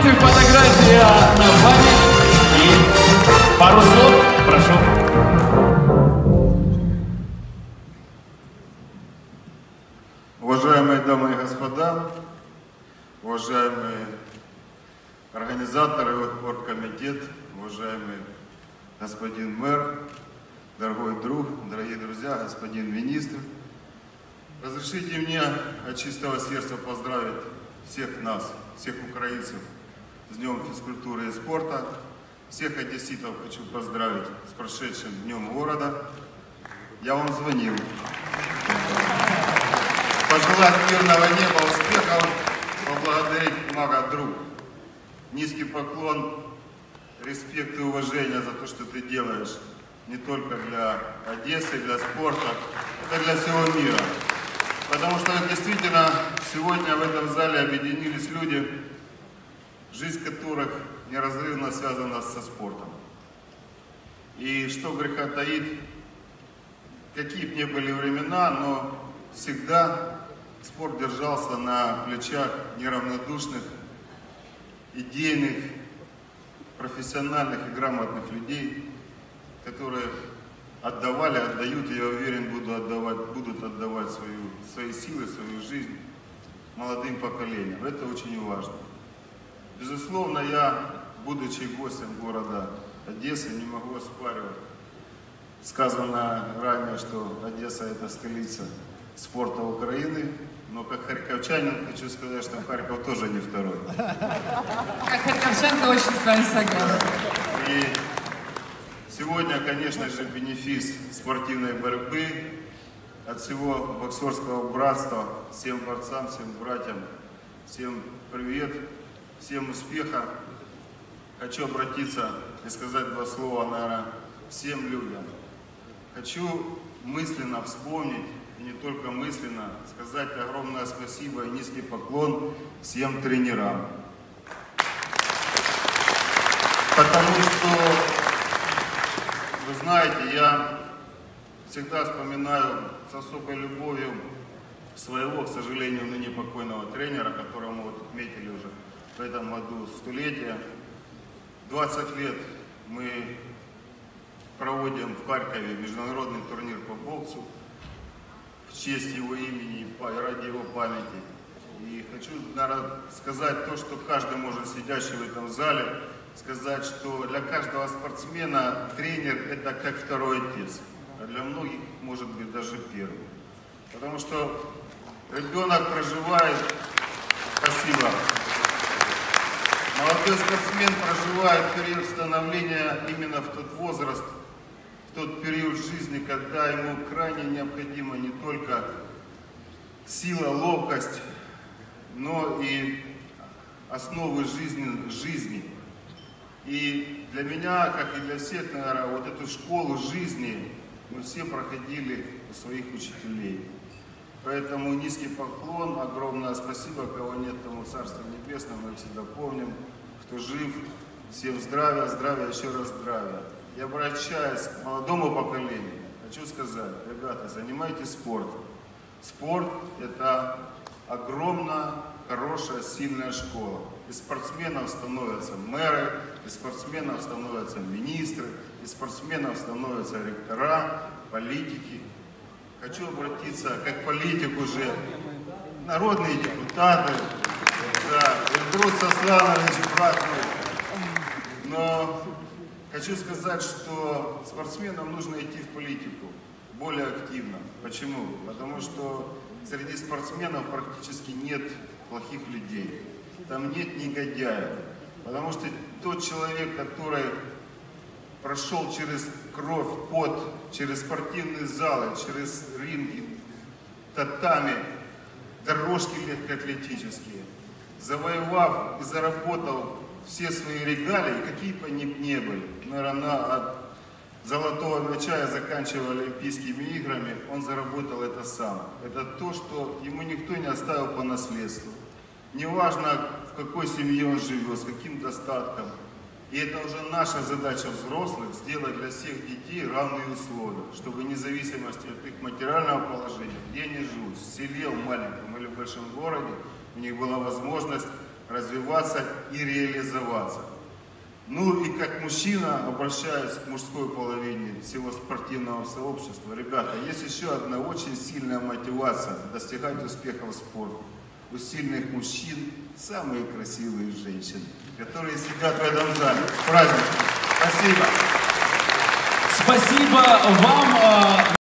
Позвольте фотография на память и пару слов, прошу. Уважаемые дамы и господа, уважаемые организаторы, оргкомитет, уважаемый господин мэр, дорогой друг, дорогие друзья, господин министр, разрешите мне от чистого сердца поздравить всех нас, всех украинцев с Днем физкультуры и спорта. Всех одесситов хочу поздравить с прошедшим Днем города. Я вам звонил. Пожелать мирного неба, успехов, поблагодарить мага друг. Низкий поклон, респект и уважение за то, что ты делаешь. Не только для Одессы, для спорта, это для всего мира. Потому что действительно сегодня в этом зале объединились люди, жизнь которых неразрывно связана со спортом. И что греха таить, какие бы ни были времена, но всегда спорт держался на плечах неравнодушных, идейных, профессиональных и грамотных людей, которые отдавали, отдают, и я уверен, будут отдавать свои силы, свою жизнь молодым поколениям. Это очень важно. Безусловно, я, будучи гостем города Одессы, не могу оспаривать сказано ранее, что Одесса – это столица спорта Украины, но как харьковчанин хочу сказать, что Харьков тоже не второй. Как харьковчанка очень с вами согласна. И сегодня, конечно же, бенефис спортивной борьбы от всего боксерского братства, всем борцам, всем братьям, всем привет, всем успеха. Хочу обратиться и сказать два слова, наверное, всем людям. Хочу мысленно вспомнить, и не только мысленно, сказать огромное спасибо и низкий поклон всем тренерам. Потому что, вы знаете, я всегда вспоминаю с особой любовью своего, к сожалению, ныне покойного тренера, которого мы вот отметили уже в этом году столетие. 20 лет мы проводим в Харькове международный турнир по боксу в честь его имени и ради его памяти. И хочу, наверное, сказать то, что каждый может, сидящий в этом зале, сказать, что для каждого спортсмена тренер – это как второй отец, а для многих, может быть, даже первый. Потому что ребенок проживает, спасибо, молодой спортсмен проживает период становления именно в тот возраст, в тот период жизни, когда ему крайне необходима не только сила, ловкость, но и основы жизни. И для меня, как и для всех, наверное, вот эту школу жизни мы все проходили у своих учителей. Поэтому низкий поклон, огромное спасибо, кого нет, тому Царство Небесное, мы всегда помним, кто жив, всем здравия, здравия, еще раз здравия. Я обращаюсь к молодому поколению, хочу сказать, ребята, занимайтесь спортом. Спорт – это огромная, хорошая, сильная школа. Из спортсменов становятся мэры, из спортсменов становятся министры, из спортсменов становятся ректора, политики. Хочу обратиться как политик уже, народные депутаты, да, Эльбрус Асланович, брат мой. Но хочу сказать, что спортсменам нужно идти в политику более активно. Почему? Потому что среди спортсменов практически нет плохих людей. Там нет негодяев. Потому что тот человек, который прошел через кровь, пот, через спортивные залы, через ринги, татами, дорожки легкоатлетические, завоевав и заработал все свои регалии, какие бы они ни были, наверное, от золотого мяча и заканчивая Олимпийскими играми, он заработал это сам. Это то, что ему никто не оставил по наследству. Неважно, в какой семье он живет, с каким достатком. И это уже наша задача взрослых, сделать для всех детей равные условия, чтобы вне зависимости от их материального положения, где они живут, в селе, в маленьком или в большом городе, у них была возможность развиваться и реализоваться. Ну и как мужчина обращаюсь к мужской половине всего спортивного сообщества. Ребята, есть еще одна очень сильная мотивация достигать успеха в спорте. У сильных мужчин самые красивые женщины, которые сидят в этом зале. С праздником! Спасибо! Спасибо вам.